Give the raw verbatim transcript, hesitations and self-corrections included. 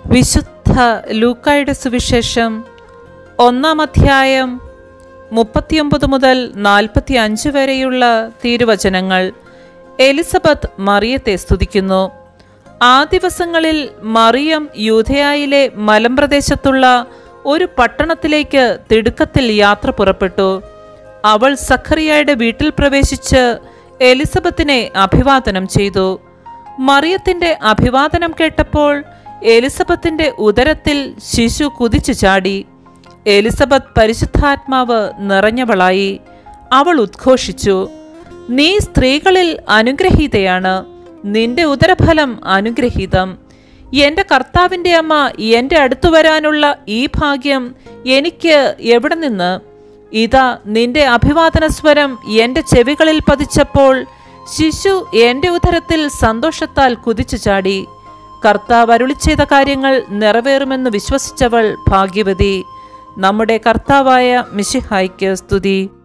വിശുദ്ധ ലൂക്കായുടെ സുവിശേഷം ഒന്നാം അധ്യായം മുപ്പത്തിയൊമ്പത് മുതൽ നാൽപ്പത്തി അഞ്ച് വരെയുള്ള തിരുവചനങ്ങൾ. എലിസബത്ത് മറിയത്തെ സ്തുതിക്കുന്നു. ആ ദിവസങ്ങളിൽ മറിയം യൂദയായിലെ മലമ്പ്രദേശത്തുള്ള ഒരു പട്ടണത്തിലേക്ക് തിടുക്കത്തിൽ യാത്ര പുറപ്പെട്ടു. അവൾ സഖറിയായുടെ വീട്ടിൽ പ്രവേശിച്ച് എലിസബത്തിനെ അഭിവാദനം ചെയ്തു. മറിയത്തിന്റെ അഭിവാദനം കേട്ടപ്പോൾ എലിസബത്തിന്റെ ഉദരത്തിൽ ശിശു കുതിച്ചു ചാടി. എലിസബത്ത് പരിശുദ്ധാത്മാവ് നിറഞ്ഞവളായി. അവൾ ഉദ്ഘോഷിച്ചു, നീ സ്ത്രീകളിൽ അനുഗ്രഹീതയാണ്, നിന്റെ ഉദരഫലം അനുഗ്രഹീതം. എൻ്റെ കർത്താവിൻ്റെ അമ്മ എൻ്റെ അടുത്തു വരാനുള്ള ഈ ഭാഗ്യം എനിക്ക് എവിടെ നിന്ന്? ഇതാ നിന്റെ അഭിവാദന സ്വരം എൻ്റെ ചെവികളിൽ പതിച്ചപ്പോൾ ശിശു എൻ്റെ ഉദരത്തിൽ സന്തോഷത്താൽ കുതിച്ചു ചാടി. കർത്താവ് അരുളി ചെയ്ത കാര്യങ്ങൾ നിറവേറുമെന്ന് വിശ്വസിച്ചവൾ ഭാഗ്യവതി. നമ്മുടെ കർത്താവായ മിശിഹായ്ക്ക് സ്തുതി.